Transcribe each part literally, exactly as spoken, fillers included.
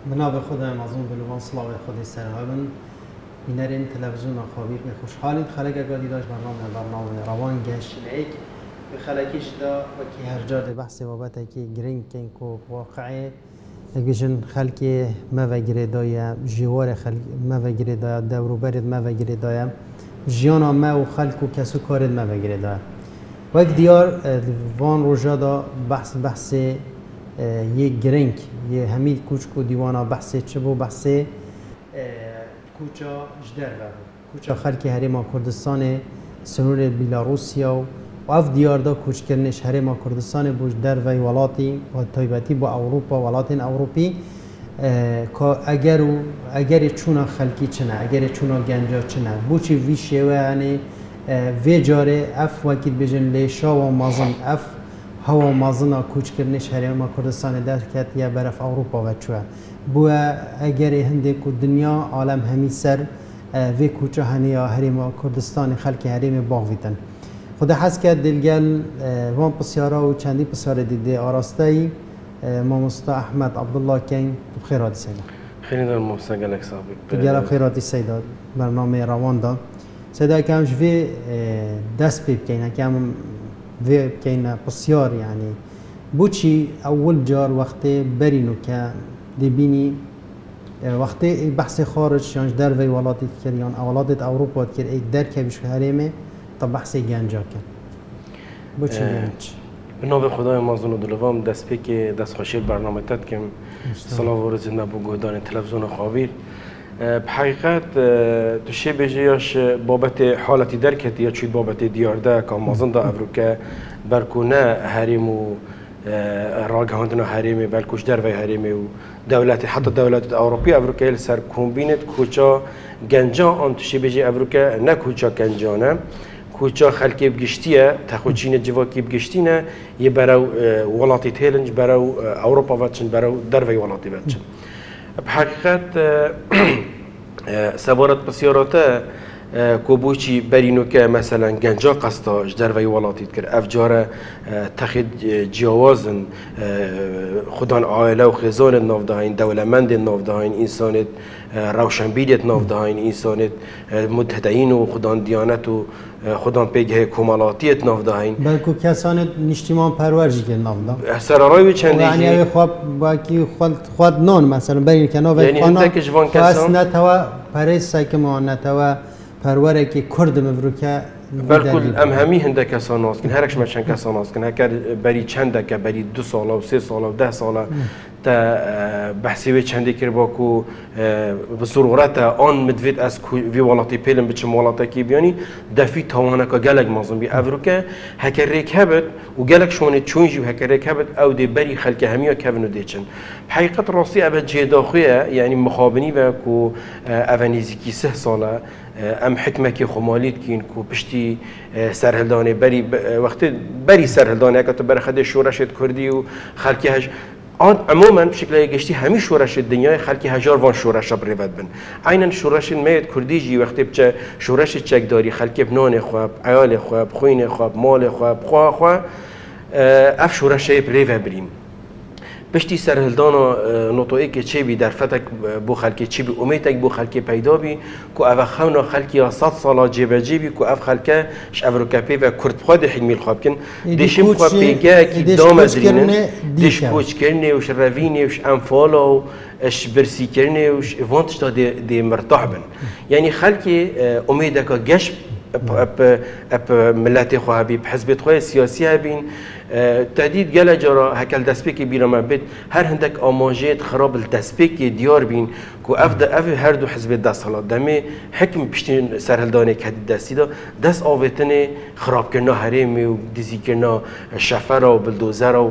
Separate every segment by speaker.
Speaker 1: بنابه خدا مازون بلوان صلاح خودی سرهابن اینرین تلویزیون خابیر به خوشحالید خلق اگادی داشت برنامه برنامه روان گشت لیک به خلقیش دا و کی هر جا ده بحث بابت کی گرینگ کن کو واقعه اگشن خلق ما وگیره دایا جوار خلق ما وگیره دایا دورو برد ما وگیره دایا جیانا ما و خلق و کسو کارد ما وگیره دایا وقت دیار وان روزا دا بحث بحث یه گرینگ یه همین کوچ کو دیوانا بحث چه بو بحث کوچا جدر و کوچا خلکی هرما کردستان سنور بیلاروسیا و اف دیار دا کوچ کردنش هرما کردستان بوش در و ولاتی و تایبتی با اروپا ولاتین اروپی که اگر اگر چونا خلکی چنه اگر چونا گنجا چنه بوچی ویشه و یعنی وی جاره اف وکیل بجن لیشا و مازن اف هوا مازنا کوچ کردنش هرما کردستان در کت یا برف اروپا و چوه بو اگر هنده کو دنیا عالم همی سر وی کوچه هنیا هرما کردستان خلک هرم باغویتن خدا حس کرد دلگل وان پسیارا و چندی پسیار دیده آراستایی مامستا احمد عبدالله کین بخیراتی سیدا
Speaker 2: خیلی دارم مامستا گلک صاحبی
Speaker 1: گلک بخیراتی سیدا برنامه روان دا سیدا کمش وی دست پی بکینه کم وی بکینه پسیار یعنی بوچی اول جار وقتی برینو که دبینی وقتی بحث خارج شانش در وی ولاتی کردیان اولادت اروپا کرد ای در که بیش هریمه تا بحث گنجا کرد بچه گنج
Speaker 2: به نام خدای مازون و دلوام دست پی که دست خوشی برنامه تد کم صلاح و رزنده بو گهدان تلویزیون خابیر بحقیقت تو شی بجیاش بابت حالتی درکتی یا چی بابت دیارده که مازن دا افروکه برکونه هریم و راگهاندنا هریمی بلکوش در وی هریمی و دولت حتی دولت اروپی افریقایی سر کومبینت کوچا گنجا آن توشی بجی افریقا نه کوچا گنجانه کوچا خلکی بگشتیه تخوچین جواکی بگشتینه یه برای ولاتی تیلنج برای اروپا واتشن برای در وی ولاتی واتشن بحقیقت سوارت بسیاراته کوبوچی برینو که مثلا گنجا قصداش در وی ولاتید کرد افجاره تخید جوازن خودان عائله و خزان نافدهین دولمند نافدهین انسانت روشنبیلیت نافدهین انسانت متحدین و خودان دیانت و خودان پیگه کمالاتیت نافدهین
Speaker 1: بلکو کسان نشتیمان پرورجی که نافده
Speaker 2: سرارای چندی
Speaker 1: یعنی خواب باقی خود خود نان مثلا برین که ناوی
Speaker 2: یعنی
Speaker 1: خانه
Speaker 2: هنده جوان کسان
Speaker 1: نتوا پریس که نتوا پروره که کرد مفروکه
Speaker 2: بالکل ام همی هنده کسان ناز کن هرکش مچن کسان ناز کن هکر بری چنده که بری دو ساله و سه ساله و ده ساله تا بحثی و چنده کر با کو بسرورت آن مدوید از وی ولاتی پیلم بچه ولاتی کی بیانی دفی توانه که گلگ مازن بی افروکه هکر ریک هبت و گلگ شونه چونجی و هکر ریک هبت او دی بری خلک همی کفنو دیچن حقیقت راستی اول جداخیه یعنی مخابنی و کو اونیزی کی سه ساله ام حکمه که خمالیت کین کو پشتی سرهلدانه بری وقتی بری سرهلدانه که تو بر خد شورشت کردی و خلکی هج آن عموما بشکل گشتی همه شورش دنیای خلکی هزار وان شورش بریود بن عینا شورش میت کردی جی وقتی بچه شورش چک داری خلکی بنان خواب عیال خواب خوین خواب مال خواب خواه خواه اف شورش بریود بریم پشتی سرهلدانا نطوئی که چی بی در فتک بو خلکی چی بی امیدک بو خلکی پیدا بی کو اف خونا خلکی صد ساله جیب جیبی کو اف خلکه ش افروکاپی و کرد خود حمیل خواب کن دیشم خواب پیگه کی دام ازرینن دیش کوچ کرنه وش روینه وش انفالا و اش برسی کرنه وش وانتش تا دی, دی مرتاح بن یعنی خلکی امیدک گشت اب اب ملت خوابی حزب خواه سیاسی هبین تهدید گله جرا هکل دستپیکی بیرام بید هر هندک آماجت خراب الدستپیکی دیار بین کو افد اف هر دو حزب دست حالا دمی حکم پشتین سرهلدانه کدید دستی دا دست آوتنه خراب کرنا هریمی و دیزی کرنا شفر و بلدوزر و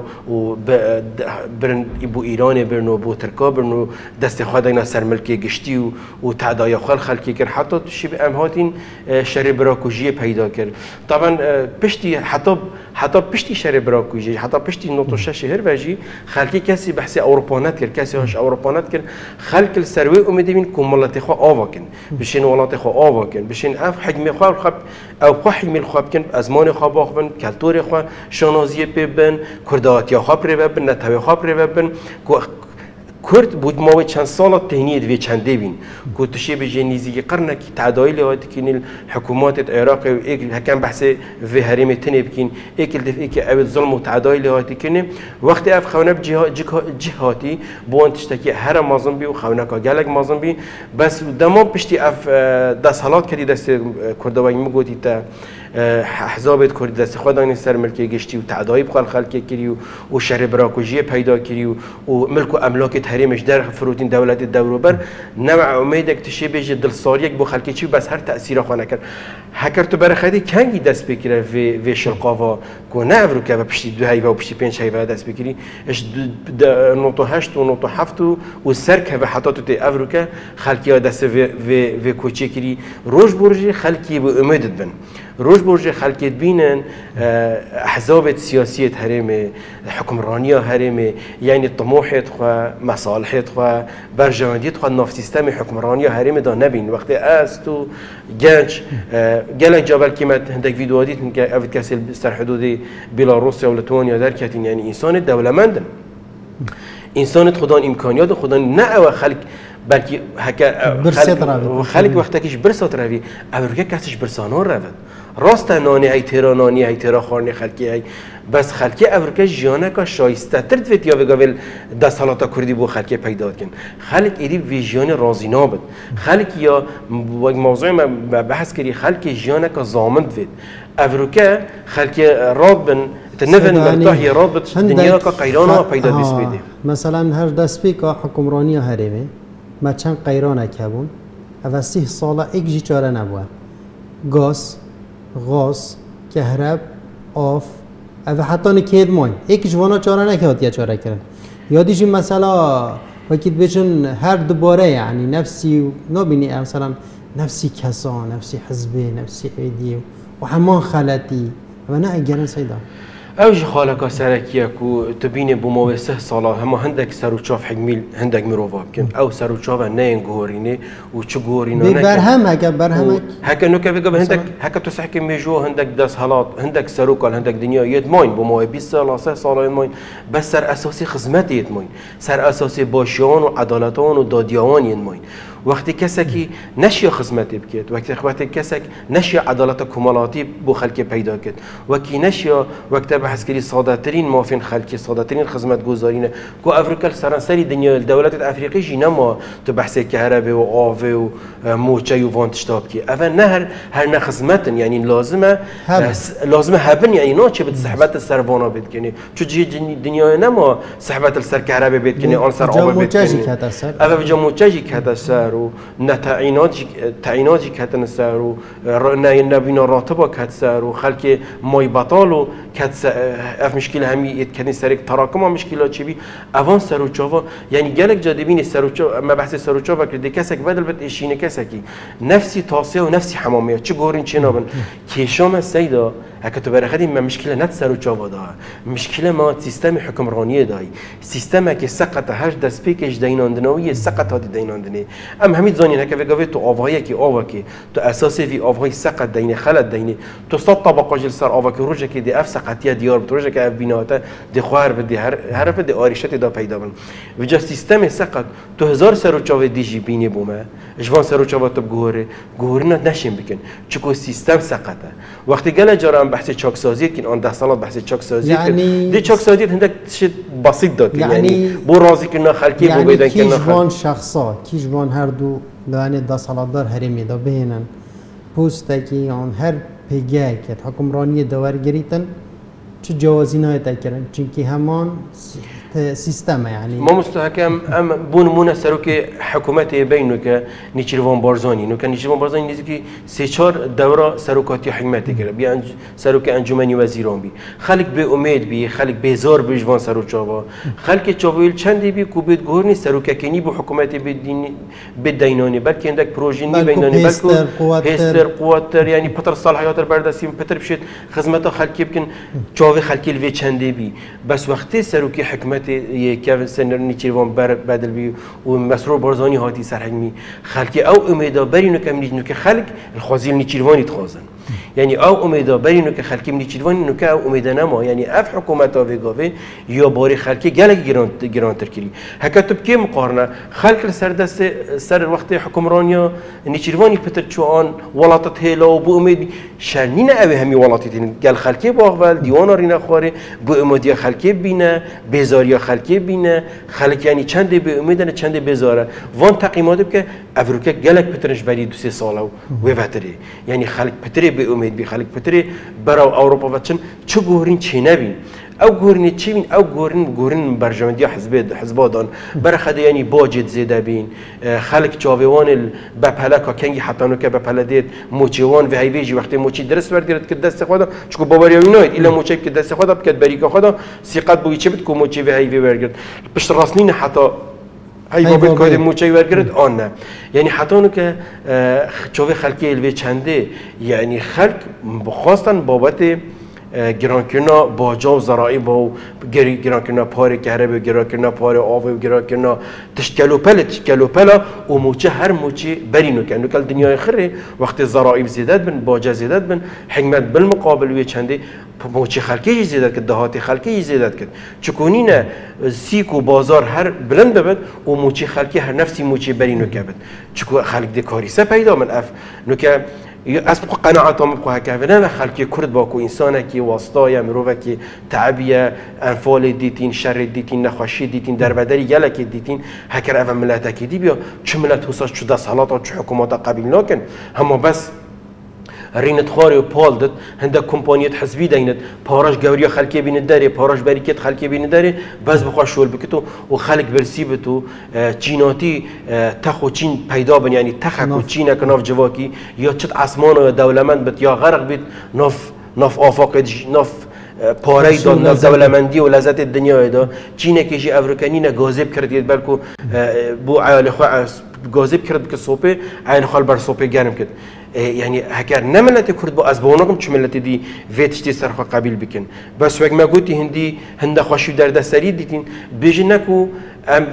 Speaker 2: برن بو ایران برن و بو ترکا برن و دست خود اینا سرملکی گشتی و و تعدای خال خلکی کرد حتی شب امهاتین شر براکوژی پیدا کرد طبعا پشتی حتی حتی پشتی شر براکوژی حتی پشتی نوتوشه شهر وجی خلکی کسی بحث اروپانت کرد کسی هاش اروپانت کرد خلک سروی امیدی بین کمالات خو آوا کن بشین ولات خو آوا کن بشین اف حجم خو خب او خو حجم خو کن ازمان خو باخبن کلتور خو شنازی ببن کردات یا خو بر ببن نتوی خو بر ببن کرد بود ما چند سال تهنیت و چنده بین که تشی به جنیزی قرن کی تعدایی لهات کین الحکومات العراق و ایک هکم بحث و هرم تنه بکین ایک الدفع که اول ظلم و تعدایی لهات کنه وقتی اف خونه جهاتی بون تشتکی هر مازن بی و خونه کا گلگ مازن بی بس دما پشتی اف دست حالات کردی دست کردوایی مگویی تا احزاب کرد دست خودانی سر ملکی گشتی و تعدایی بخال خلقی کری و شهر براکوژی پیدا کری و ملک و املاک تحریمش در فروتین دولت دوروبر نوع امید اکتشی بیج دلساریک بو خلقی چی بس هر تأثیر خانه کرد هکر تو برخدی کنگی دست بکره و و شلقاوا کو نه افرو که بپشتی دو هیوا و پشتی پنج هیوا دست بکری اش نقطه هشت و نقطه هفت و سر که به حتی تو افرو که خلقی دست و و و کوچی کری روز برج خلقی به امید بن روز برج خلقیت بینن احزاب سیاسی هرمه حکمرانی هرمه یعنی طموحت خو مصالحت خو برجمندیت خو ناف سیستم حکمرانی هرمه دا نبین وقتی از تو گنج گلک جبل کیمت هندک ویدیو دیدن که اوید کسی سر حدود بلاروسیا و لیتوانیا در کتین یعنی انسان دولتمندن انسانت خدان امکانیات خدان نه او خلق بلکه هک خلق خلق وقتی کش برسات روی اول کسیش برسانان رود راست نانی های تیرا نانی های تیرا خارنی خلقی های بس خلقی اورکه جیانه که شایسته ترد ویت یا بگاول دست حالاتا کردی بو خلقی پیدا کن خلق ایدی ویژیان رازی نابد خلق یا موضوع ما بحث کردی خلق جیانه که زامند وید اورکه خلقی راد بن تنفن مرتاحی راد بد دنیا که قیرانا پیدا بیس بیده
Speaker 1: مثلا هر دست بی که حکمرانی هریمه ما چند قیرانه کبون اول سی ساله ایک جی چاره نبوه گاز غاز کهرب آف و حتی نکید مای یک جوانا چاره نکرد یا چاره کردن یادیشی مثلا وقتی بچن هر دوباره یعنی نفسی نبینی مثلا نفسی کسان نفسی حزبی نفسی ایدی و همان خلطی و نه اگرن سیدا
Speaker 2: اوج خالقا سرکیه کو تبینه بمو سه ساله هم هندک سروچاف حکمیل هندک مروفاب کن او سروچاف نه گورینه و چه گورینه
Speaker 1: نه برهم هک برهم
Speaker 2: هک نو که بگم هندک هک تو صحکی میجو هندک دست حالات هندک سروکال هندک دنیا یت ماین بمو بیست ساله سه ساله ماین بس سر اساسی خدمت یت ماین سر اساسی باشیان و عدالتان و دادیان یت ماین وقتی کسی که نشیا خدمت بکید وقتی وقتی کسی نشیا عدالت کمالاتی بو خلق پیدا کرد وقتی نشیا وقتی بحث کردی ساده ترین مافین خلقی ساده ترین خدمت گذارینه کو افریقا سراسری دنیا دولت افریقی جینا ما تو بحث کهرباء و آوه و موچه و وانتشتاب کی اول نه هر هر نه خدمت یعنی لازمه لازمه هبن یعنی نه چه بده صحبت سروانا بد کنی چون جی دنیا نه ما صحبت سر کهرباء بد کنی آن سر آوه بد کنی اول جا موچه کهتا سر و نتعینات تعیناتی کتن سر و نه نبینا راتبا کت سر و خلک مای بطال و کت اف مشکل همی اتکنی سرک تراکم مشکلات چی بی اوان سر و چاوا یعنی گلک جاده بینی سر و چاوا ما بحث سر و چاوا کرده کسک بدل بد اشینه کسکی نفسی تاسیه و نفسی حمامیه چه گورین چه نابن کیشام سیدا اگه تو برخدیم ما مشکل نت سر و چاوا داره مشکل ما سیستم حکمرانی دایی سیستمی که سقط هر دست پیکش دیناندنوی سقط هات دیناندنی ام همین زانی نه که بگوید تو آوایی که آوا که تو اساسی وی آوایی سقط دینه خلط دینه تو صد طبقه جل سر آوا که روزه که دی اف سقطیه دیار بود روزه که اف بیناته دی خوار بدی هر هر بدی آریشتی دا پیدا بن و جا سیستم سقط تو هزار سر و چاو دیجی بینی بومه جوان سر و چاو تو گوره گورنا نشیم بکن چون سیستم سقطه وقتی گله جارم بحث چاک سازی کن آن ده سالات بحث چاک سازی
Speaker 1: یعنی
Speaker 2: دی چاک سازی هندک چیز بسیط داد
Speaker 1: یعنی,
Speaker 2: یعنی بو راضی کنه خلکی
Speaker 1: یعنی
Speaker 2: بو بیدن کنه
Speaker 1: خلکی جوان شخصا کی جوان هر دو لعنه ده سالات دار هرمی دا بهنن پوسته کی آن هر پیگه که حکمرانی داور گریتن چه جوازی نه تکرن چونکی همان سیستم یعنی
Speaker 2: ما مستحکم ام بون مون سرو که حکومت بینو که نیچروان بارزانی نو که نیچروان بارزانی نیزی که سه چهار دوره سروکاتی حکومتی کرد بیان سرو که انجمنی وزیران بی خلق به امید بی خلق بیزار بجوان سرو چاوا خلق چاویل چندی بی کو بید گورنی سرو کنی بو حکومت بدین بدینانی بلکه اندک پروژه نی بینانی بلکه هستر قوتر یعنی پتر صلاحیات برداشتیم پتر بشید خدمت خلقی بکن چاوی خلقی الوی چندی بی بس وقتی سرو که حکومت یک سنر نیچروان بر بدل بی و مسرور بارزانی هاتی سرحجمی خلقی او امیدا برینو کم نیجنو که خلق الخوازیل نیچروانی تخوازن یعنی او امیدا برینو که خلکی منیچیدوانی نو که او امیدا نما یعنی اف حکومت ها وگاوه یا باری خلکی گلک گران گران ترکیری هکا تو بکی مقارنه خلک سر دست سر وقت حکمرانیا نیچیدوانی پتر چوان ولاتت هلا و بو امید شرنین اوه همی ولاتی تین گل خلکی باغول دیوان رینا خواره بو امودی خلکی بینه بیزاری خلکی بینه خلک یعنی چند به امیدن چند بیزاره وان تقییمات که افریقا گلک پترش بری دو سه ساله و وفتره یعنی خلک پتره به امید بی خلک پتره برای اروپا و چن چه گورین چه نبین او گورین چی بین او گورین گورین برجامدی حزب حزبادان برای خدا یعنی باجت زیاده بین خلک جاویوان بپلا کنگی حتی نو که بپلا دید موچیوان و هیویجی وقتی موچی درست بردارد که دست خدا چون باوری ناید ایلا موچی که دست خدا بکد بریکا خدا سیقت بوی چه بد کو موچی و هیوی برگرد پشت راسنین حتی هیوا بد کاری موچی برگرد آن نه یعنی حتی نو که چوب خلکی الوی چنده یعنی خلک بخواستن بابت گران کردن باجا و زراعی با گران کردن پاره کهربا و گران کردن پاره آب و گران کردن تشکلو پل تشکلو پلا و موچه هر موچه برینو که نکل دنیای خیره وقت زراعی زیادت بن باجا زیادت بن حکمت بالمقابل وی چنده موچه خلکی زیادت کرد دهاتی خلکی زیادت کرد چکونی نه سیک و بازار هر بلند ببد و موچه خلکی هر نفسی موچه برینو که بد چکو خلک دکاریسه پیدا من اف نکه اسب قناعتهم بقى كافرنا خلقي كرد باكو انسانك واسطايا مروفك تعبيه انفال ديتين شر ديتين نخوشي ديتين دربدري جلك ديتين هكر اف ملاتك دي بيا چه ملت حساس چه ده صلاه چه حكومات قبيل لكن هم بس رینت خاری و پال داد هنده کمپانیت حزبی داینت پاراش گوری خلکی بین داره پاراش بریکت خلکی بین داره بس بخواه شول بکتو و خلک برسی بتو چیناتی تخو چین پیدا بن یعنی تخو چین کناف جواکی یا چت عصمان دولمند بت یا غرق بید ناف ناف آفاق ناف پاره داد ناف دولمندی و لذت دنیا دا چینه کشی افریقانی نه گازب کردید بلکو بو عیال خواه گازب کرد که سوپه عیال خال بر سوپه گرم کرد يعني هكار نملت كرد بو أزبونكم شو ملت دي فيتشتي صرفة قبيل بكن بس وقت ما قلتي هندي هندا خوشي در دستري ديتين بيجنكو أم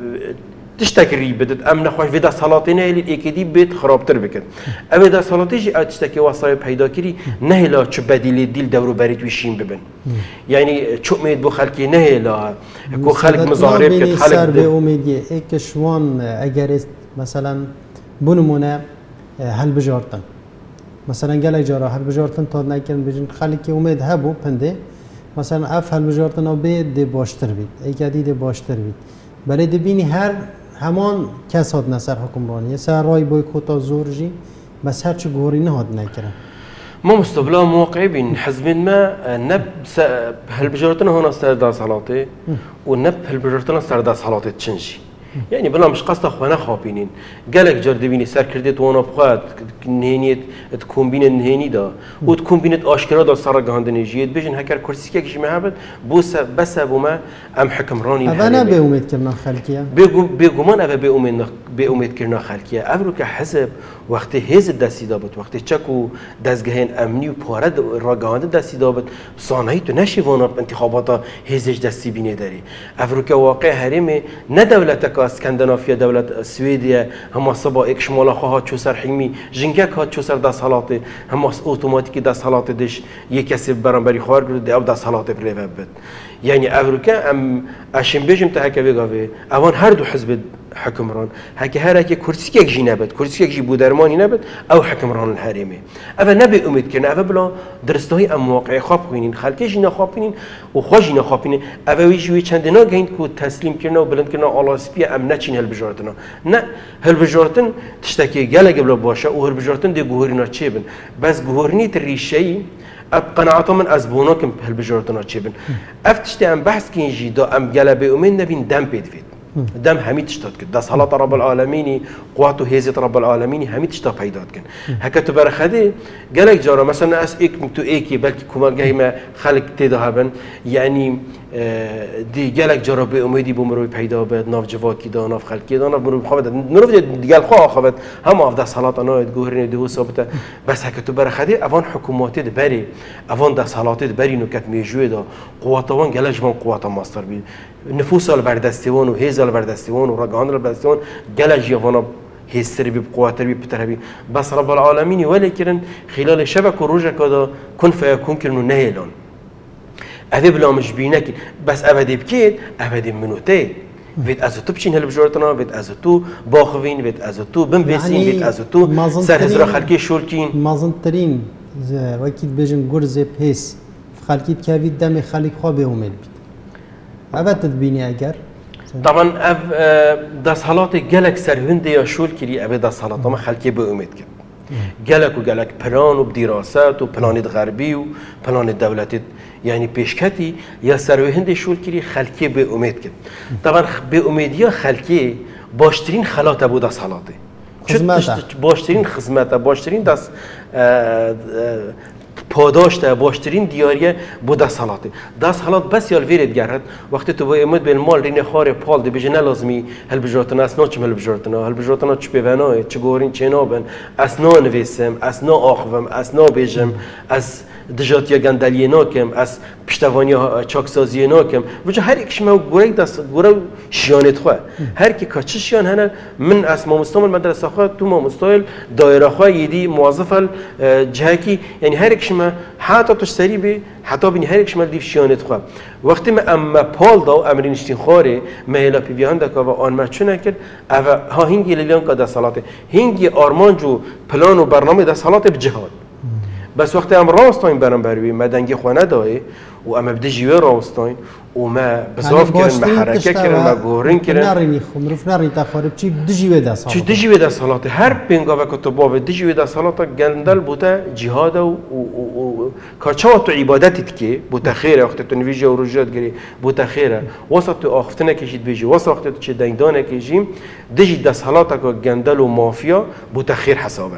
Speaker 2: تشتكي بدت أم نخوش فيدا صلاتنا اللي إكيدي بيت خرابتر بكن أما دا صلاتي جي أتشتكي وصايب هيدا كري نهلا شو بديل ديل دورو بريت ويشين ببن يعني شو ميد بو خلقي نهلا كو خلق مظاهرة بكت خلق
Speaker 1: سر به امیدی اکشوان اگر مثلا بنمونه هل بجارتن مثلا گله جارا هل بجارتن تا نکن بجن خلکی امید هبو پنده مثلا اف هل بجارتن او بید دی باشتر بید ای کدی دی باشتر بید برای دبینی هر همان کس هاد نصر حکمرانی سر رای بویکوتا زور جی بس هر چه گوری نهاد نکرن
Speaker 2: ما مستبلا موقعي بين حزب ما نب هل بجارتنا هنا سردا صلاته ونب هل بجارتنا سردا صلاته تشنجي يعني بلا مش قصد اخوانا خابينين قالك جار دبيني سر كردت وانا بخواد نهينيت تكون بين النهيني دا وتكون بين اشكرا دا سر جهاندني جيت بيجن هكر كرسي كيك جماعه بوس بس ابو ما ام حكمراني
Speaker 1: انا بأميد كرنا خلقيه
Speaker 2: بيغمان ابا بأميد بأميد كرنا خلقيه افرو كحزب وقت هز دستی دابت وقت چکو دستگاه امنی و پارد راگهانده دستی دابت صانعی تو نشی وانا انتخابات هزش دستی بینه داری افریقا واقع هرمه نه دولت که اسکندنافیا دولت سوئدیا هم صبا یک شمال خواهد چو سر حیمی جنگک ها چو سر دست حالات هم اتوماتیک دست حالات دش یک کسی برانبری خوار کرده او دست حالات بره بد یعنی افریقا ام اشم بجم تهکه بگاوه اوان هر دو حزب حكمران هكي هراكي كرسيك جي نبت كرسيك جي بودرماني نبت او حكمران الهرمي افا نبي اميد كنا افا بلا درستوهي ام واقعي خابقينين خلقي جينا خابقينين وخواجينا خابقينين افا ويجي چندنا گهين كو تسليم كرنا وبلند كرنا آلاسبيا ام نچين هالبجارتنا نا هالبجارتن تشتكي گله قبل باشا وهالبجارتن دي گوهرنا چه بن بس گوهرني تريشي اب قناعتهم من ازبوناكم هالبجارتنا چه بن افتشتي ام بحث كين جي دا ام گله بي امين نبين دم بيدفيد دم همي تشتات كد دس حالات رب العالمين قوات وهزة رب العالمين همي تشتا پیدات کن هكا تو برخده قالك جارا مثلا اس ايك تو ايكي بلكي كمان جاي ما خلق تدهبن يعني دي قالك جارا بأميدي بمروي پیدا بد ناف جواكي دا ناف خلقي دا ناف مروي خابت نروف دي قال خوا خابت هم اف دس حالات انا تقهرني دهو ثابته بس هكا تو برخده اوان حكوماتي بري اوان دس حالات بري نكت ميجوي دا قواتوان قالك جوان قوات ماستر بي نفوس البردستوان و هيز البردستوان و رجعان البردستوان جل جيوانا هستر بي بقواتر بي بتر بي بس رب العالمين ولكن خلال شبك وروجك هذا كن فيكون كرنو نهيلون أذي بلا مش بينك بس أبدي بكيت أبدي منوتي فيت أزوتو بشين هل بجورتنا فيت أزوتو باخوين فيت أزوتو بنبسين فيت أزوتو سر هزرا خلقي شولكين
Speaker 1: مازنترين وكيد بيجن غرزة بيس خلقيت كافيد دم خلق خواب أمید بید أبد تدبيني أجر
Speaker 2: طبعا أب داس حالات جلك سرهند يا شول كري أبد داس حالات ما خلقي بأمید كد جلك وجلك بلان وبدراسات وبلان غربي وبلان دولة يعني بيشكتي يا سرهند شول كري خلقي بأمید كد طبعا بأميدية خلقي باشترين خلات أبو داس حالاته باشترین خدمت باشترین دست پاداشته باشترین دیاریه بود دست حالاته دست حالات بس یال ویرد گرد وقتی تو باید امید به المال رین خاره پال دی بجه نلازمی هل بجارتنا اسنا چم هل بجارتنا هل بجارتنا چه بیونای چه گورین چه نابن اسنا نویسم اسنا آخوم اسنا بیجم از دجاتی گندلی ناکم از پشتوانی چاکسازی ناکم وجه هر یکش ما گوره دست گوره شیانت خواه هر کی کاچه شیان هنر من از مامستان مدرسه خواه تو مامستان دایره خواه یدی موظف جهکی یعنی هر یکش ما حتی توش سری بی حتی بینی هر یکش ما دیف شیانت خواه وقتی ما اما پال داو امرینشتین خاره مهلا پیویان دکا و آن ما چونه کرد او ها هنگی لیلیان که دست حالاته هنگی آرمان جو پلان و برنامه دست حالاته بجهاد بس وقتی ام راستاین برام بروی مدنگی خونه دای و ام بدی جیوه راستاین و ما بزاف کردن ما حرکت کردن ما گورین کردن
Speaker 1: نرینی خم رف نرین تخارب چی بدی جیوه دست
Speaker 2: چی بدی جیوه دست حالات هر پنگا و کتبا و بدی جیوه دست حالات گندل بوده جهاد و کارچه تو عبادتت که بوده خیره وقتی تو نویجی و رجات گری بوده خیره وسط تو آخفتنه کشید بیجی وسط وقتی تو چه دندانه کشیم دیجی دست حالات که گندل و مافیا بوده خیر حسابه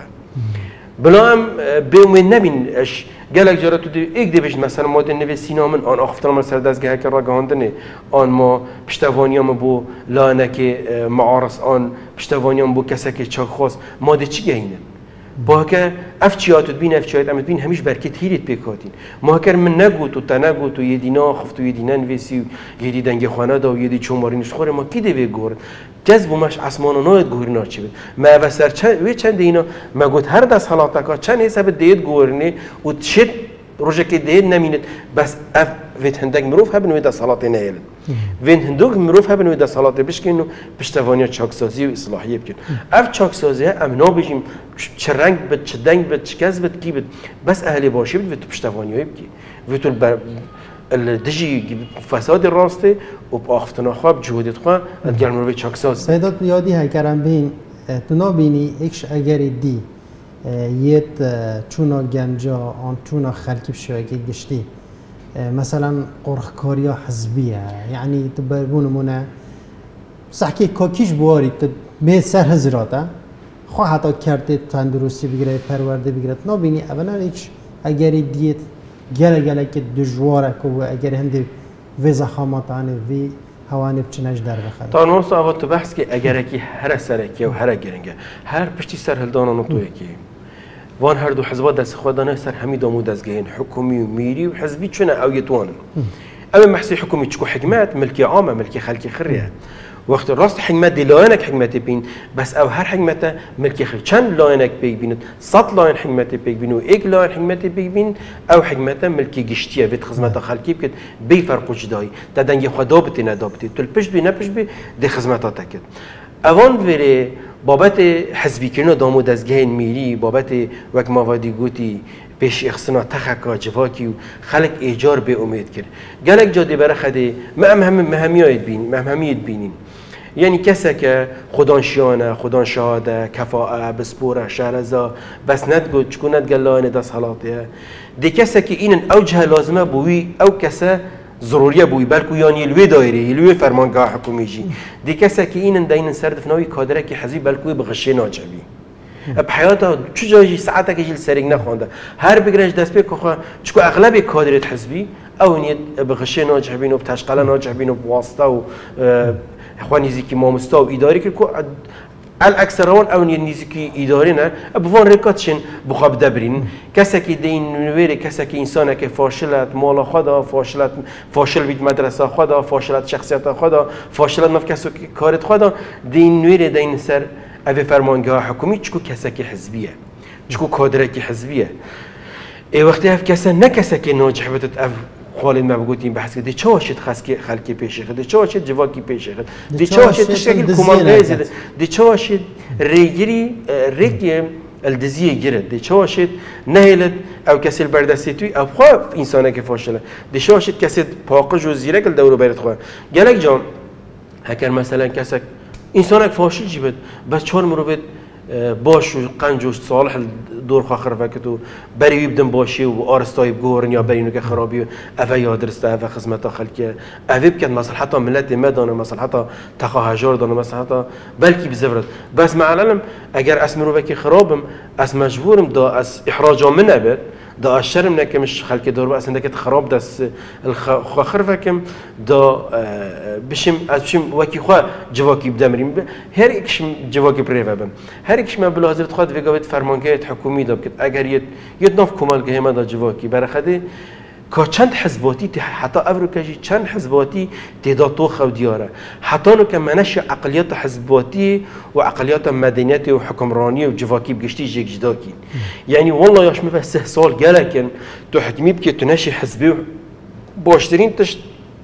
Speaker 2: بلا هم بیومید نبین اش گلک جرا تو دی یک دیبش مثلا ما دی نویسینا من آن آخفتن ما سر دستگاه که را گاندنه آن ما پشتوانیام بو لانه که معارض آن پشتوانیام بو کسی که چاک خواست ما دی چی گهینه با که افچیات بین افچیات امت بین همیش برکت هیرت پیکاتین ما کر من نگو تو تا نگو تو یه دینا خفت و یه دینا نویسی یه دی دنگ خانه دا و یه دی چومارینش خوره ما کی دی گورد جذب ماش اسمان و ناید گورنا چی بود ما وسر چند و چند اینا ما گفت هر دست حالات کا چند حساب دید گورنی و چه روزه که دید نمینه بس اف ویت هندک مروف هبن و دست حالات نیل وین هندوک مروف هبن و دست حالات بشکنو پشتوانی چاکسازی و اصلاحیه بکن اف چاکسازی امنا بجیم چه رنگ بد چه دنگ بد چه کس بد کی بد بس اهلی باشی بد و تو پشتوانی بکی و تو الدجي فساد الراسته وبآختنا خواب جهودت خواه ادگر مروی چاکساز
Speaker 1: سیدات یادی های کرم بین تو نبینی ایکش اگر دی یت چونا گنجا آن چونا خلکی بشوی که گشتی مثلا قرخکاری حزبیه یعنی تو بربونمونه صحکی کاکیش بواری تو به سر هزراته خواه حتی کرده تندرستی بگیره پرورده بگیره نبینی اولا ایکش اگر دیت گله گله که دجواره که اگر هندی وی زخامتانه وی هوانه بچنش در بخره
Speaker 2: تا نوست آوات تو بحث که اگر اکی هر سرکی و هر گرنگه هر پشتی سر هلدانا نطوی که وان هر دو حزبات دست خودانه سر همی دامو دستگهین حکومی و میری و حزبی چونه او یتوانن اما محسی حکومی چکو حکمت ملکی عامه ملکی خلکی خریه وقت راست حکمت دی لاینک حکمت بین بس او هر حکمت ملکی خیر چند لاینک بیگ بیند صد لاین حکمت بیگ بین و یک لاین حکمت بیگ بین او حکمت ملکی گشتیه وید خدمت خلکی بکد بی فرق جدایی تا دنگی خدا بتی ندابتی تو الپش بی نپش بی دی خدمت تکد اوان وری بابت حزبی کردن دامو دستگاه میری بابت وک موادی گوتی پیش اخسنا تخکا جواکی و خلق ایجار به امید کرد گلک جاده برای خده ما هم مهمیت بین مهمیت بینیم یعنی کسی که خدان شیانه خدان شهاده کفاءه بسپوره شهرزا بس ندگو چکو ندگلانه دست حالاتیه دی کسی که این اوجه لازمه بوی او کسی ضروریه بوی بلکو یعنی الوی دایره الوی فرمانگاه حکومی جی دی کسی که این دین سردفناوی کادره که حزبی بلکوی بغشه ناجبی بحياته شو جاي ساعتك يجي السرق نخونده هر بقرش دست بيك خو شكو اغلب كادرة حزبي او نيت بغشي ناجح بينو بتشقله ناجح بينو بواسطه و اخواني زيكي مامستا و اداري كو الاكثرون او نيزيكي ادارينا بفون ريكاتشن بخاب دبرين كسكي دين نويري كسكي انسانك فاشلت مال خدا فاشلت فاشل بيت مدرسه خدا فاشلت شخصيت خدا فاشلت نفكسو كارت خدا دين نويري دين سر اوه فرمانگاه حکومی چکو کسکی حزبیه چکو کادرکی حزبیه ای وقتی اف کسا نه کسکی ناجح بتت اف خالد ما بگوتیم بحث دی چه واشد خسکی خلکی پیشه خد دی چه واشد جواکی پیشه خد دی چه واشد تشکیل کمانگاه زده دی چه واشد ریگری ریگی الدزیه گرد دی چه واشد نهیلد او کسی البردستی توی او خواه انسانه که فاشله دی چه واشد کسی پاقج و زیرک الدورو برد خواه گلک جام هکر مثلا کسی انسانك فاشل جبت بس چهار مروبت باش و قنج و صالح دور خاخر وقتو بری يبدن باشي و آرستای بگورن یا برینو که خرابی و اوه یادرسته اوه خدمت خلقیه اوه بکن مصلحتا ملت ما دانه مصلحتا تخاهجار دانه مصلحتا بلکی بزفرد بس مع العلم اگر اس مروبکی خرابم اس مجبورم دا اس احراجا من ابد دا الشرم نکمش خلق دور بس اندکت خراب دست الخاخر وکم دا بشم بشم وکی خوا جواکی بدمریم هر ایکشم جواکی پریو بم هر ایکش من بلا حضرت خود وگاوت فرمانگاه حکومی داد که اگر یه یه ناف کمالگاه ما دا جواکی برخده که چند حزباتی حتی افریقایی چند حزباتی تعداد تو خود دیاره حتی نو که منش عقلیات حزباتی و عقلیات مدنیتی و حکمرانی و جواکی بگشتی جگ جدا کن یعنی والله یاش میفه سه سال گله کن تو حکمی بکی تو نشی حزبی باشترین تشت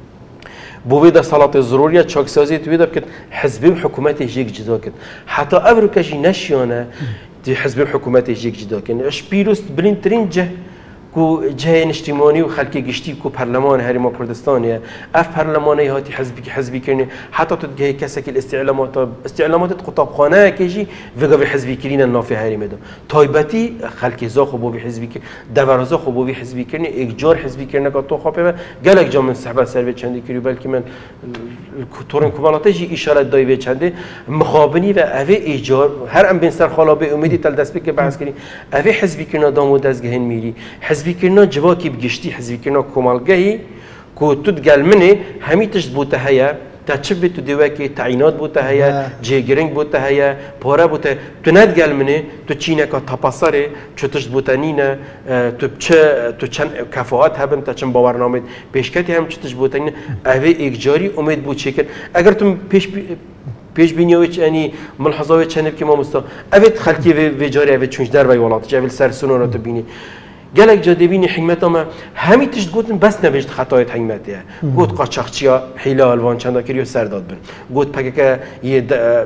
Speaker 2: بویدا صلاة ضروریه چاکسازی تو ویدا بکن حزبی و حکومت جگ جدا کن حتی افریقایی نشیانه دی حزبی و حکومت جگ جدا کن اش پیروست بلین ترین جه کو جهه اجتماعی و خلق گشتی کو پارلمان هریما کردستانیه اف پارلمانی هاتی حزبی که حزبی کنه حتی تو جهه کسی که استعلامات استعلامات قطابخانه کیجی وگاوی حزبی کرین نافی هریمه دو تایبتی خلق زا خوبو بی حزبی که دورازا خوبو بی حزبی کنه اجار حزبی کنه که تو خوابه گلک جام من صحبت سر چندی کری بلکه من تورن کومالاتجی اشاره دایو چنده مخابنی و اوه اجار هر ام بین سر خالا به امیدی تل دست بک بحث کنی اوه حزبی کنه دامو دزگهن میری حزبی کردن جواکی بگشتی حزبی کردن کمالگاهی که تو تقال منه همی تشت بوده هیا تشوف تو دواکی تعیینات بوده هیا جیگرینگ بوده هیا پاره بوده تو ندقال منه تو چینه که تپاسره چه تشت بوده نینه تو چه تو چند کفاءت هبن تا چند باورنامه پیشکتی هم چه تشت بوده نینه اوه اجاری امید بود چیکن اگر تو پیش پیش بینیویچ یعنی ملحظاوی چنب که ما مستا اوه خلقی و جاری اوه چونش در وی ولات جاول سر سنورات بینی گلک جا دبینی حکمت ما همی تشت گوتن بس نوشت خطایت حکمتیه گوت قاچاقچیا حیله الوان چندا کریو سرداد بن گوت پکه که یه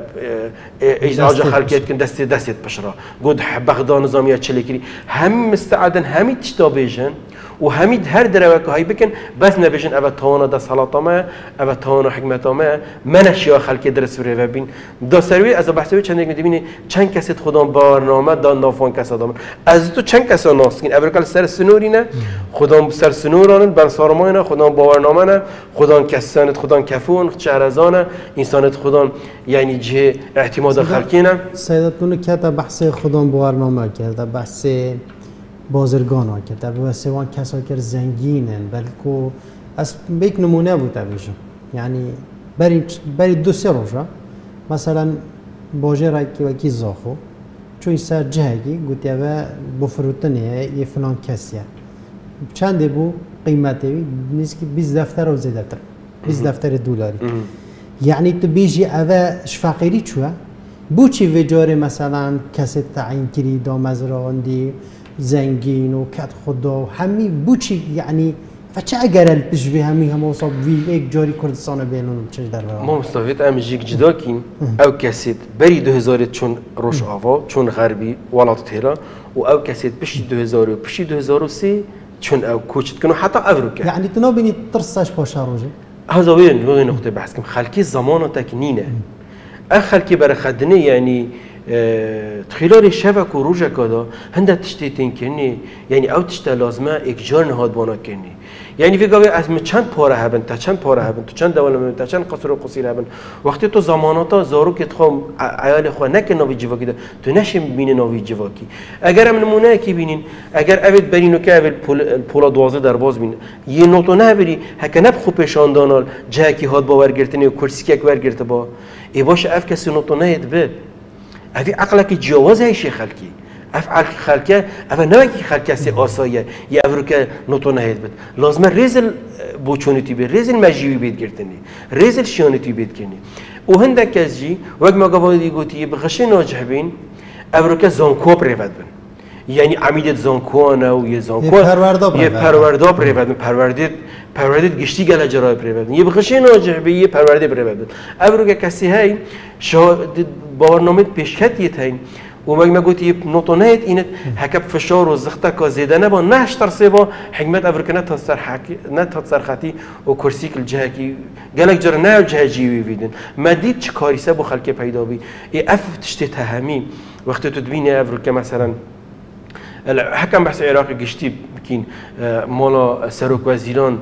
Speaker 2: ازعاج خلقیت کن دست دستت بشرا گوت بغداد نظامیه چلی کری هم مستعدن همی تشتا بیشن و همی هر دروه که های بکن بس نبیشن اوه توانا دا صلاة ما اوه توانا حکمت ما منشیا خلقی درس بره و بین دا سروی از بحثوی چند یک میدونی چند کسی خدا برنامه دا نافان کسی دامن از تو چند کسی ناسکین اول سر سنوری نه خدا سر سنورانن بر سارمانه خدا باورنامه نه خدا کسانت خدا کفون شهرزانه انسانت خدا یعنی جه اعتماد خلقی نه
Speaker 1: سیدتون که تا بحث خدا باورنامه کرده بحث بازرگان ها کرده و سوان کسا که زنگینن بلکه از بیک نمونه بوده بیشم یعنی بری بری دو سه روزه مثلا باجه را که وکی زاخو چون سر جهگی گویی و بفروتنه یه فلان کسیه چنده بو قیمتی نیست که بیست دفتر و زیاده تر بیست دفتر دلاری یعنی تو بیجی اوه شفاقیری چوه بو چی وجاره مثلا کسی تعیین کری دا مزراندی زنگین و کت خدا و همی بوچی یعنی فچه اگر الپشوی همی هم وصاب وی یک جاری کردستان بینون چه در واقع
Speaker 2: ما مستویت ام جیک جدا کین او کسید بری دو هزار چون روش آوا چون غربی ولات تهران و او کسید پشی دو هزار و پشی دو هزار و سه چون او کوچت کنو حتی افریقا
Speaker 1: یعنی تو نبینی ترسش پاشا روزه
Speaker 2: هذا وين وين نقطة بحث كم خلقي زمان تكنينه أخلقي برخدني يعني خلال شبك وروجا كذا هندا تشتيتين كني يعني أو تشتا لازمة إكجار نهاد بانا كني يعني في قوي از چند پاره هبن تا چند پاره هبن تو چند دوله من تا چند قصر و قصیر هبن وقتی تو زماناتا زارو که تخوام عیال خو نکن نوی جواکی ده تو نشیم ببینی نوی جواکی اگر هم نمونه کی بینین اگر اوید برینو که اوید پولا دوازه در باز بین یه نوتو نه بری هک نب خوب پیشاندانال جه کی هاد باور گرتنی و کرسی که ور گرته با ای باشه اف کسی نوتو نه به اوی عقلک جواز هیچ خلقی افعال خلقه اول نه کی خلقه سی آسایه یا افروکه نوتو نهید بد لازم ریزل بوچونیتی بید ریزل مجیوی بید گرتنی ریزل شیانیتی بید کنی وهندك كزي وقت ما قبل يقولي بغشين ناجحين أفريقيا زانكو بريفد بن يعني عميدة زانكوانا ويا زانكو يه پرورده بريفد بن پرورده پرورده گشتی گله جرای بريفد بن يه بغشين ناجح بي يه پرورده بريفد بن أفريقيا كسي هاي شو باورنامه پیشکت یتین و ما قلت یه نوتونهت اینت هکب فشار و زخته که زیده نبا نهش ترسه با حکمت افریقا نتاثر حقی نتاثر خطی و کرسی کل جه کی گلک جر نه جه جیوی ویدن ما دید چه کاری سه با خلک پیدا بی ای اف تشتی تهمی وقتی تدبینی افریقا مثلا حکم بحث عراقی گشتی بکین مالا سروک وزیران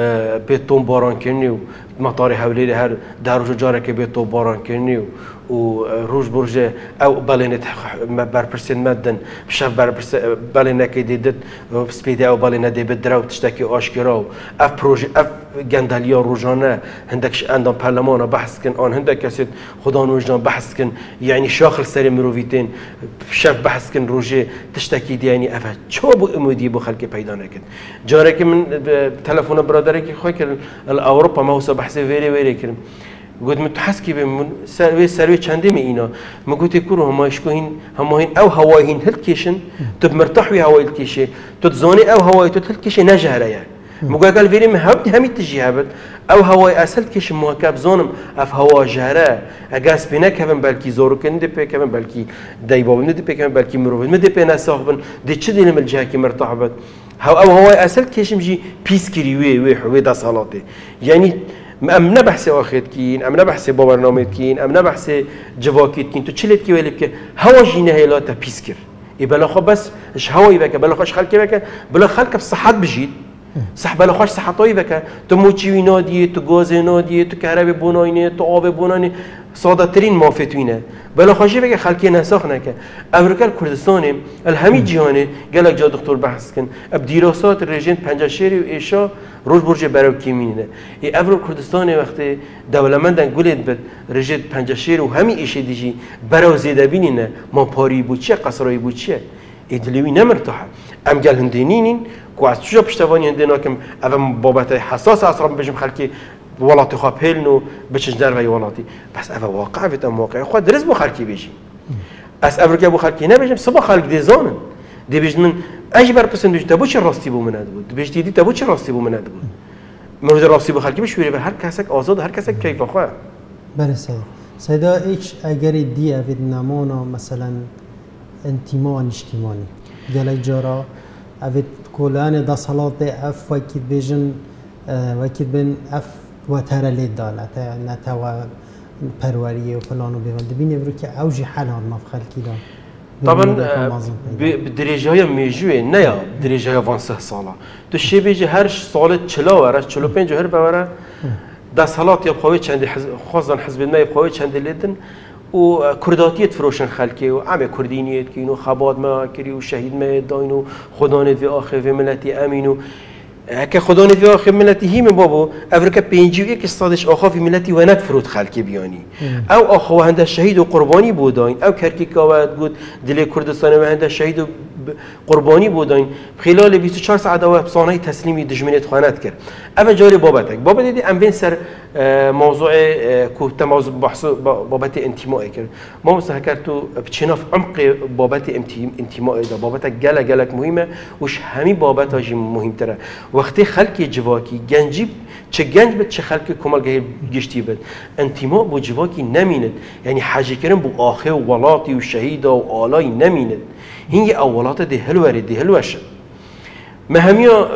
Speaker 2: به توم باران کنی و مطار حولی هر در روز جاره که به تو باران کنی و روز برج او بالینت برپرسین مدن بشاف برپرس بالینه که دیدت سپیده او بالینه دی بدرو تشتکی آشکرا اف پروژه اف گندالیا روزانه هندکش اندام پارلمان بحث کن آن هندک کسی خدا نوجان بحث کن یعنی شاخل سری مرویتین بشاف بحث کن روزه تشتکی دی یعنی اف چه بو امودی بو خلک پیدا نکرد جاره که من تلفن برادری که خوی کردم اروپا ما هو بحث ویری ویری کردم قلت متحسكي بمن سروي سروي چندي مي اینا ما قلت كورو هما اشكوهين هما هين او هوايين هل كيشن تب مرتاح ويا هواي الكيشه تتزوني او هواي تل كيشه نجهره يعني مو قال فيري مهبت همي تجي هبت او هواي اسل كيش موكب زونم اف هوا جهره اگاس بينك كفن بلكي زورو كن دي بي كفن بلكي دايبو من دي بي كفن بلكي مرو من دي بي نساخبن دي تشي دي من الجهه مرتاح بت او هواي اسل كيش مجي بيسكري وي وي حوي دا صلاتي يعني ام نبحث واخد كين ام نبحث باورنامه كين ام نبحث جواكيت كين تو تشلت كي ولك هوا جينا هيلا تا بيسكر يبلا خو بس اش هوا يبك بلا خوش خلك يبك بلا خلك بصحات بجيت صح بلا خوش صحتوي بك تو موچي نادي تو غاز نادي تو كهرباء بوناينه تو آب بونانه ساده ترين مافتوينه بلا خوشي بك خلكي نساخ نك افريقا كردستان الهمي جهاني قالك جا دكتور بحث كن بدراسات رژیم پنجشیری و ایشا روز برج برای کیمینه ای افريقا كردستان وقتی دولتمندن گولید بد رژیم پنجشیر و همي ایش دیجی برای زیده بینینه ما پاری بوچه قصرای بوچه ایدلیوی نمرتاحه ام قال هندينين كو از چجا پشتوانی هندینا کم اول بابت حساس اصلا بجم خلکی ولاتي خواب هلنو بچش در وی ولاتی بس اول واقع فيت ام واقع خود درس بو خلکی بیجی از افریقا بو خلکی نبیجم سبا خلق دیزانن دی بیج من اجبر پسند بیج تبو چه راستی بو مناد بود بیج دیدی تبو چه راستی بو مناد بود مرود راستی بو خلکی بشوری و هر کسک آزاد هر کسک کیف خواه
Speaker 1: بله سید سیدا ایچ اگر دی اوید نمانا مثلا انتیما نشتیمانی گلک جارا اوید کلان دا صلات اف وکی بیجن وکی بین اف و ترلید دالت نتوا پروریه و فلان و بیوان دبینه برو که اوجی حال هر نف خلکی دان
Speaker 2: طبعا بدرجه های میجوه نه یا بدرجه های وانسه ساله تو شی بیجی هر سال چلا وره چلو پنج هر بوره دا صلات یا بخواه چند خوازن حزب ما بخواه چند لیدن و کرداتیت فروشن خلکی و عمه کردینیت که اینو خباد ما کری و شهید ما داینو خدانت و آخر و ملتی امینو که خدا نفی آخر ملتی هیم بابو افریقا پنجی و یک صادش آخا فی ملتی و نک فرود خلکی بیانی او آخا و هنده شهید و قربانی بوداین او کرکی کاوت گود دل کردستان و هنده شهید و قربانی بوداین خلال بیست و چهار ساعت و بسانه تسلیمی دجمنت خوانت کرد اول جاری بابتک بابت دیدی ام بین سر موضوع کو تماز بحث بابت انتماء کرد ما مثلا کرد تو بچناف عمق بابت انتماء دا بابت گله گلک مهمه وش همین بابت هاجی مهمتره وقتی خلک جواکی گنجی چه گنج بد چه خلک کمال گهی گشتی بد انتماء بو جواکی نمیند یعنی حاجی کردن بو آخه و ولاتی و شهید و آلای نمیند هنگی اولات ده هلوری ده هلوشه ما همیا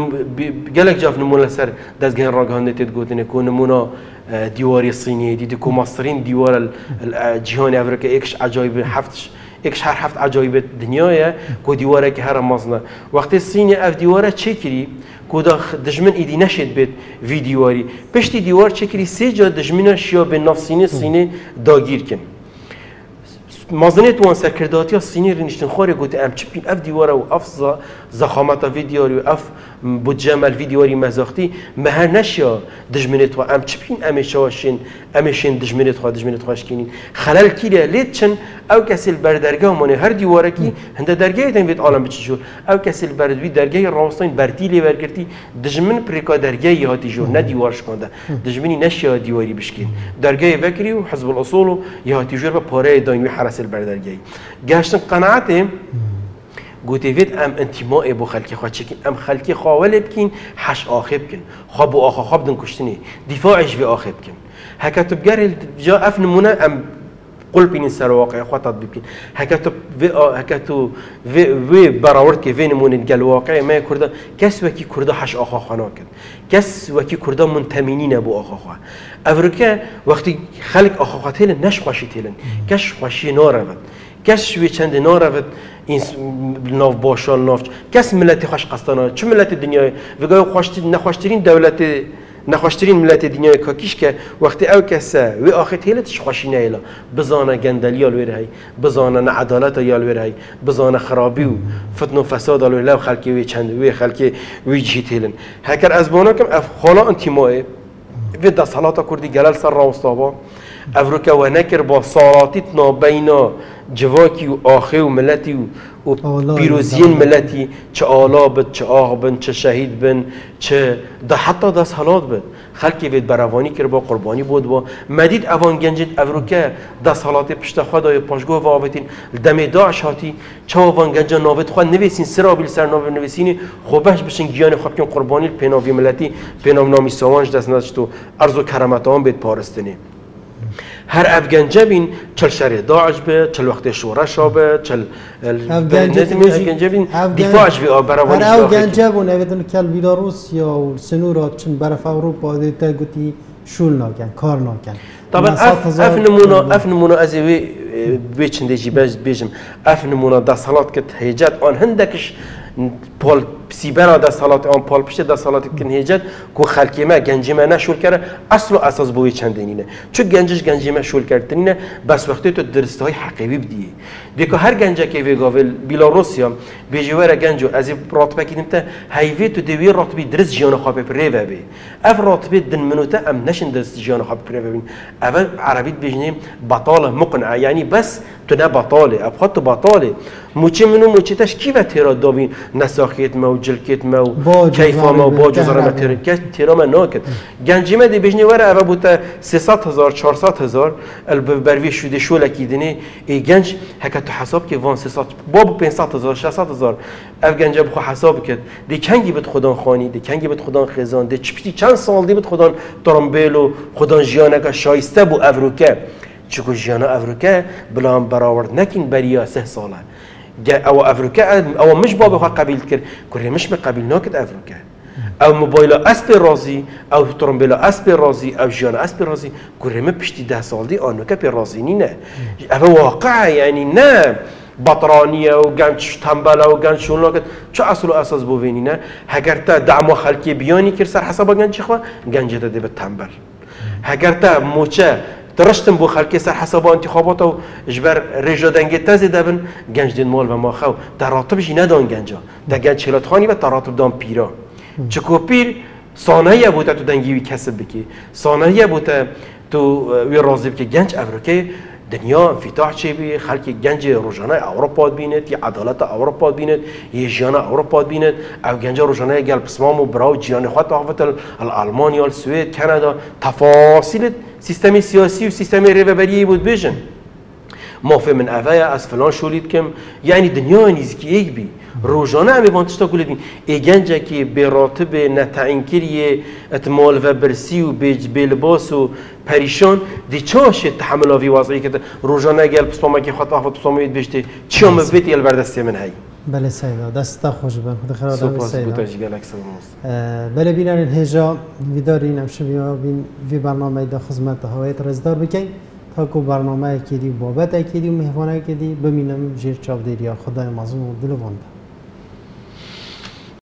Speaker 2: گلک جاف نمونه سر دستگاه راگهانده تید گوتنه که نمونه دیواری صینی دیدی که مصرین دیوار جهان افریقا ایکش عجایب هفتش ایکش هر هفت عجایب دنیاه که دیواره که هر مازنه وقتی صینی اف دیواره چه کری که دشمن ایدی نشد بید وی دیواری پشتی دیوار چه کری سه جا دشمنش یا به نفسینه صینی داگیر کن مازنه تو انسر کرداتی ها سینی رنیشتن خواره گوته ام چی پین اف دیواره و اف زخامت ویدیوری و اف بودجمل ویدیوری مزاختی مهر نشیا دجمنت و ام چی پین امشاشین امشین دجمنت خواه دجمنت خواه شکنین خلال کیره لید چن او کسی بر درگاه مانه هر دیواره کی هنده درگاه تن وید عالم بچی جور او کسی بر دوی درگاه راستین برتی لیور گرتی دجمن پریکا درگاه یهاتی جور نه دیوارش کنده دجمنی نشیا دیواری بشکین درگاه وکری و حزب الاصول و یهاتی جور به پاره داینوی حرس بر درگاه گشتن قناعته گوته وید ام انتماء بو خلکی خواه چکین ام خلکی خواهل بکین حش آخه بکن خواب و آخه خواب دن کشتنی دفاعش وی آخه بکن هکتو بگر جا اف نمونه ام قل بین سر واقع خواه تطبیق بکن هکتو هکتو وی براورد که وی نمونه گل واقع ما کرده کس وکی کرده حش آخه خوانا کن کس وکی کرده منتمینی نبو آخه خواه افریقا وقتی خلق آخه خواه تیلن نش خواشی تیلن کش خواشی نارود کس شوی چند نارود این ناف باشال ناف کس ملتی خوش قصدانه چه ملت دنیای وگای خوشترین نخوشترین دولت نخوشترین ملت دنیای کاکیش که وقتی او کسه و آخر هیلتش خوشی نیلا بزانه گندلی آلوی رهی بزانه نعدالت آلوی رهی بزانه خرابی و فتن و فساد آلوی لو خلکی وی چند وی خلکی وی جیت هیلن هکر از بانا کم اف خالا انتماعی و دا صلاتا کردی گلال سر راوستابا افریقا و نکر با صلاتیت نابینا جواکی و آخه و ملتی و پیروزین ملتی چه آلا بد چه آغ بن چه شهید بن چه ده حتی دست حالات بد خلکی وید بروانی کر با قربانی بود با مدید اوان گنجید افریقا دست حالات پشت خدای پاشگاه و آوتین دم داعش هاتی چه اوان گنجا ناوید خواه نویسین سرا بیل سر ناوید نویسینی خوبش بشن گیان خواب کن قربانی پناوی ملتی پناو نامی سوانج دست نداشت و عرض و کرامت آن بید پارستنی هر افغانجا بین چل شهر داعش به چل وقت شورش به چل افغانجا بین دفاعش به بروانی
Speaker 1: هر افغانجا بون اویدن کل بیلاروس یا سنورات چون برف اروپا دیتا گویی شول ناکن کار ناکن
Speaker 2: طبعا اف اف نمونه اف نمونه از وی بیچنده جی باز بیجم اف نمونه دستالات کت هیجت آن هندکش پال سیبرا دستالات آن پال پشت دستالات کن هیجت کو خلکی ما گنجی ما نشول کرده اصل و اساس بوی چندینینه چون گنجش گنجی ما شول کردنینه بس وقتی تو درسته های حقیقی بدیه دیگه هر گنجه که وی گاول بیلاروسیا بیجواره گنجو از راتبه کدیم تا هیوی تو دوی راتبی درس جیان خواب پره و بی اف راتبه دن منوته ام نشن درس جیان خواب پره و بین اول عربیت بیجنیم بطاله مقنعه یعنی بس تو نه بطاله ابخاط بطاله موچه منو موچه تاش کی و تیرا دابین نساخیت ما و جلکیت ما و کیفا ما و باج و زرمه تیرا که تیرا ما ناکد گنجی ما دی بیجنی وره اول بوده سیصد هزار چهارصد هزار البروی شده شو لکیدنی ای گنج هکت تو حساب که وان سیصد باب پانصد هزار شصت هزار اف گنج بخو حساب کرد دی کنگی بد خدان خانی دی کنگی بد خدان خزان دی چپتی چند سال دی بد خدان ترامبیل و خدان جیانه شایسته بو افریقا چکو جیانا افریقا بلام برآورد نکین بریا سه ساله او افریقا او مش باب خو قبیل کرد کره مش قبیل ناکد افریقا او موبایل اسب رازی او ترامبیل اسب رازی او جیانا اسب رازی کره م پشتی ده سال دی آنو که پر رازی نه او واقع یعنی نه بطرانیه و گنج تنبل و گنج شون ناکد چه اصل و اساس بوینی نه اگر تا دعم خلکی بیانی کرد سر حساب گنج خو گنج داده به تنبل اگر تا موچه درشتم بو خلکی سر حساب انتخابات و جبر رجا دنگ تازه دبن گنج دین مال و ما خو تراتبش ندان گنجا در گنج چلات خانی و تراتب دان پیرا چکو پیر صانعیه بوده تو دنگی وی کسب بکی صانعیه بوده تو وی راضی بکی گنج افریقای دنیا انفتاح چه بی خلک گنج روزانه اروپا بینید یا عدالت اروپا بینید یا جیان اروپا بینید او گنج روزانه گل پسمام و براو جیان خود تاخت آلمانیا سوئد کانادا تفاصیل سیستم سیاسی و سیستم ریوبری بود بیشن ما فهم من اویا از فلان شولید کم یعنی دنیا نیزکی یک بی روزانه همی وانتشتا گولدین ای گنجه که به راتب نتعین کریه اتمال و برسی و بیج بلباس و پریشان دی چاشه تحمل آوی وضعی که روزانه گل پسپاما که خطا خود پسپاما بید بشته چی هم بید یل بردستی من هایی
Speaker 1: بله سیدا دستا خوش بن خود خیرات سیدا
Speaker 2: سپاس بودش گلک سلام
Speaker 1: بله بینن هجا ویدارین امشبیا بین وی برنامه دا خدمت هوایت رزدار بکن تا کو برنامه کدی بابت کدی و مهمانه کدی ببینم جیر چاودیریا خدای مظلوم و دلوانده